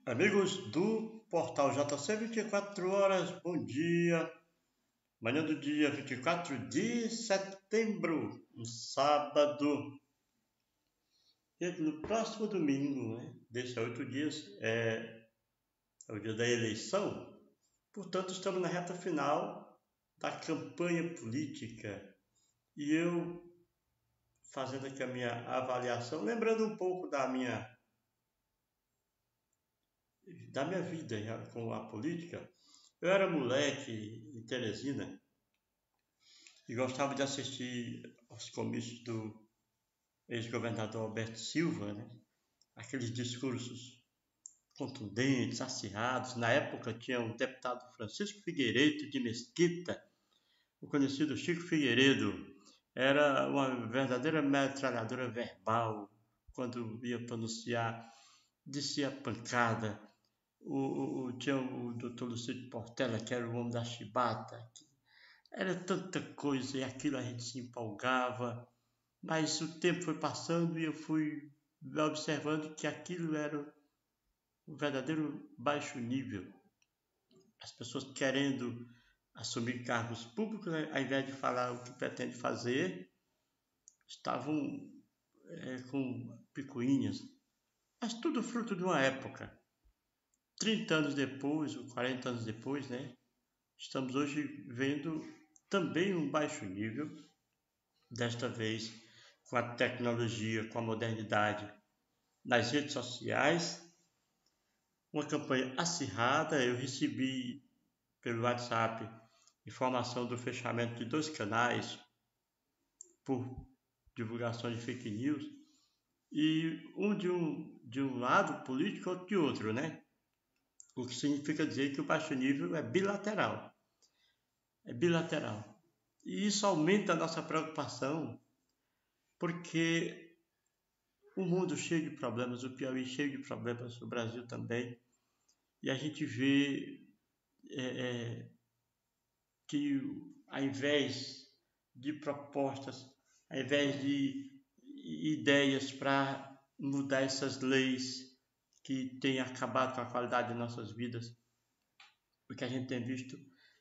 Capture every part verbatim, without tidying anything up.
Amigos do portal J C vinte e quatro horas, bom dia. Manhã do dia vinte e quatro de setembro, um sábado. E no próximo domingo, né, desses oito dias, é, é o dia da eleição. Portanto, estamos na reta final da campanha política. E eu, fazendo aqui a minha avaliação, lembrando um pouco da minha da minha vida com a política. Eu era moleque em Teresina e gostava de assistir aos comícios do ex-governador Alberto Silva, né? Aqueles discursos contundentes, acirrados. Na época tinha o deputado Francisco Figueiredo de Mesquita, o conhecido Chico Figueiredo. Era uma verdadeira metralhadora verbal quando ia pronunciar, descia a pancada. O, o, o, tinha o doutor Lucídio Portela, que era o homem da chibata. Era tanta coisa e aquilo a gente se empolgava, mas o tempo foi passando e eu fui observando que aquilo era um verdadeiro baixo nível. As pessoas querendo assumir cargos públicos, ao invés de falar o que pretende fazer, estavam é, com picuinhas. Mas tudo fruto de uma época. trinta anos depois, ou quarenta anos depois, né? Estamos hoje vendo também um baixo nível, desta vez com a tecnologia, com a modernidade nas redes sociais, uma campanha acirrada. Eu recebi pelo WhatsApp informação do fechamento de dois canais por divulgação de fake news, e um de um, de um lado político, outro de outro, né? O que significa dizer que o baixo nível é bilateral. É bilateral. E isso aumenta a nossa preocupação, porque o mundo cheio de problemas, o Piauí cheio de problemas, o Brasil também, e a gente vê é, é, que ao invés de propostas, ao invés de ideias para mudar essas leis que têm acabado com a qualidade de nossas vidas, o que a gente tem visto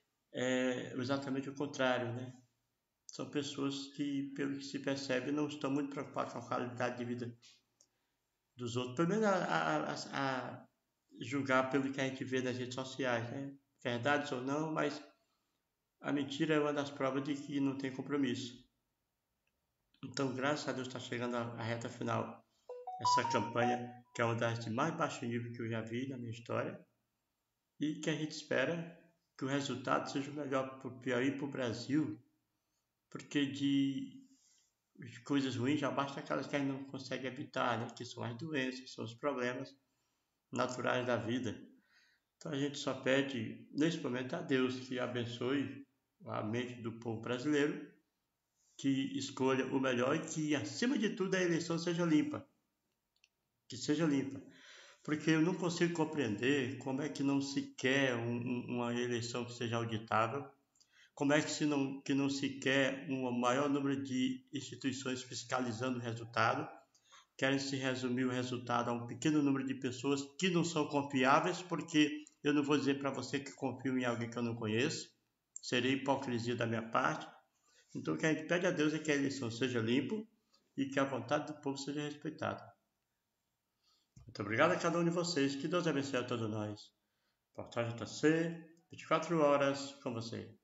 é exatamente o contrário, né? São pessoas que, pelo que se percebe, não estão muito preocupadas com a qualidade de vida dos outros, pelo menos a, a, a julgar pelo que a gente vê nas redes sociais, né? Verdades ou não, mas a mentira é uma das provas de que não tem compromisso. Então, graças a Deus, está chegando a reta final essa campanha, que é uma das de mais baixo nível que eu já vi na minha história, e que a gente espera que o resultado seja o melhor para o Piauí e para o Brasil, porque de coisas ruins já basta aquelas que a gente não consegue evitar, né? Que são as doenças, são os problemas naturais da vida. Então a gente só pede nesse momento a Deus que abençoe a mente do povo brasileiro, que escolha o melhor e que, acima de tudo, a eleição seja limpa. Que seja limpa. Porque eu não consigo compreender como é que não se quer um, um, uma eleição que seja auditável, como é que, se não, que não se quer um maior número de instituições fiscalizando o resultado, querem se resumir o resultado a um pequeno número de pessoas que não são confiáveis, porque eu não vou dizer para você que confio em alguém que eu não conheço, seria hipocrisia da minha parte. Então o que a gente pede a Deus é que a eleição seja limpa e que a vontade do povo seja respeitada. Muito obrigado a cada um de vocês, que Deus abençoe a todos nós. Portal J C, vinte e quatro horas com você.